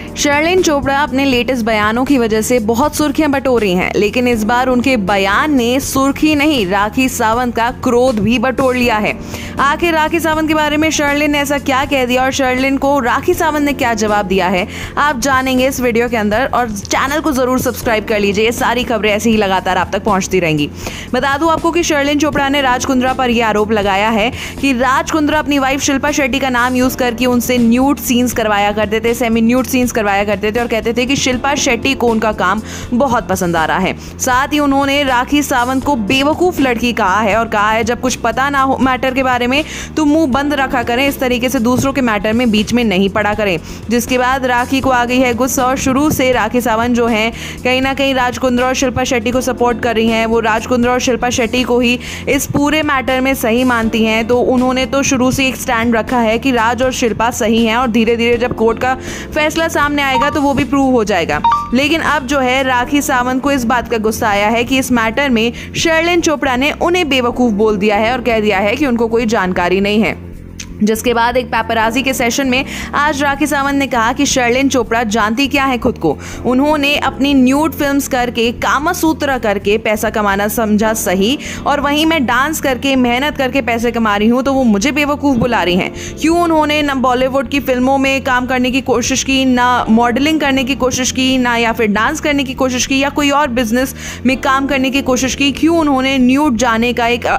शर्लिन चोपड़ा अपने लेटेस्ट बयानों की वजह से बहुत सुर्खियां बटोरी हैं, लेकिन इस बार उनके बयान ने सुर्खी नहीं राखी सावंत का क्रोध भी बटोर लिया है। आखिर राखी सावंत के बारे में शर्लिन ने ऐसा क्या कह दिया और शर्लिन को राखी सावंत ने क्या जवाब दिया है, आप जानेंगे इस वीडियो के अंदर। और चैनल को जरूर सब्सक्राइब कर लीजिए, ये सारी खबरें ऐसे ही लगातार आप तक पहुंचती रहेंगी। बता दूं आपको कि शर्लिन चोपड़ा ने राज कुंद्रा पर यह आरोप लगाया है कि राज कुंद्रा अपनी वाइफ शिल्पा शेट्टी का नाम यूज करके उनसे न्यूड सीन्स करवाया करते थे, सेमी न्यूड सीन्स करवाया करते थे और कहते थे कि शिल्पा शेट्टी को उनका काम बहुत पसंद आ रहा है। साथ ही उन्होंने राखी सावंत को बेवकूफ लड़की कहा है और कहा है जब कुछ पता ना हो मैटर के बारे में तो मुंह बंद रखा करें, इस तरीके से दूसरों के मैटर में बीच में नहीं पड़ा करें। जिसके बाद राखी को आ गई है गुस्सा और शुरू से राखी सावंत जो है कहीं ना कहीं राज कुंद्रा और शिल्पा शेट्टी को सपोर्ट कर रही हैं। वो राज कुंद्रा और शिल्पा शेट्टी को ही इस पूरे मैटर में सही मानती हैं। तो उन्होंने तो शुरू से एक स्टैंड रखा है कि राज और शिल्पा सही हैं और धीरे धीरे जब कोर्ट का फैसला सामने आएगा तो वो भी प्रूव हो जाएगा। लेकिन अब जो है राखी सावंत को इस बात का गुस्सा आया है कि इस मैटर में शर्लिन चोपड़ा ने उन्हें बेवकूफ बोल दिया है और कह दिया है कि उनको कोई जानकारी नहीं है। जिसके बाद एक पेपराजी के सेशन में आज राखी सावंत ने कहा कि शर्लिन चोपड़ा जानती क्या है खुद को, उन्होंने अपनी न्यूड फिल्म्स करके कामसूत्र करके पैसा कमाना समझा सही और वहीं मैं डांस करके मेहनत करके पैसे कमा रही हूँ तो वो मुझे बेवकूफ़ बुला रही हैं। क्यों उन्होंने ना बॉलीवुड की फिल्मों में काम करने की कोशिश की, ना मॉडलिंग करने की कोशिश की, ना या फिर डांस करने की कोशिश की या कोई और बिजनेस में काम करने की कोशिश की। क्यों उन्होंने न्यूड जाने का एक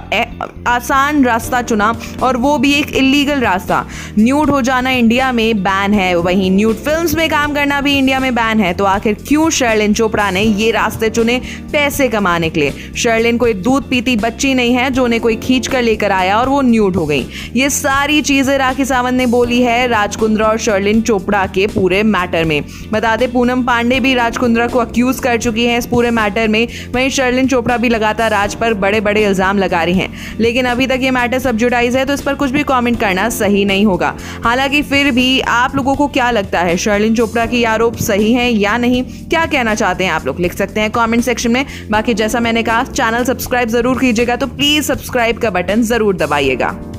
आसान रास्ता चुना और वो भी एक इलीगल रास्ता। न्यूड हो जाना इंडिया में बैन है, वहीं न्यूड फिल्म्स में काम करना भी इंडिया में बैन है। तो आखिर क्यों शर्लिन चोपड़ा ने ये रास्ते चुने पैसे कमाने के लिए? शर्लिन कोई दूध पीती बच्ची नहीं है जो उन्हें कोई खींच कर लेकर आया और वो न्यूड हो गई। ये सारी चीजें राखी सावंत ने बोली है राज कुंद्रा और शर्लिन चोपड़ा के पूरे मैटर में। बता दें पूनम पांडे भी राज कुंद्रा को अक्यूज कर चुकी हैं इस पूरे मैटर में। वहीं शर्लिन चोपड़ा भी लगातार राज पर बड़े बड़े इल्जाम लगा रही हैं, लेकिन अभी तक ये मैटर सब जुडाइज है तो इस पर कुछ भी कमेंट करना सही नहीं होगा। हालांकि फिर भी आप लोगों को क्या लगता है, शर्लिन चोपड़ा की आरोप सही है या नहीं? क्या कहना चाहते हैं आप लोग लिख सकते हैं कमेंट सेक्शन में। बाकी जैसा मैंने कहा चैनल सब्सक्राइब जरूर कीजिएगा, तो प्लीज सब्सक्राइब का बटन जरूर दबाइएगा।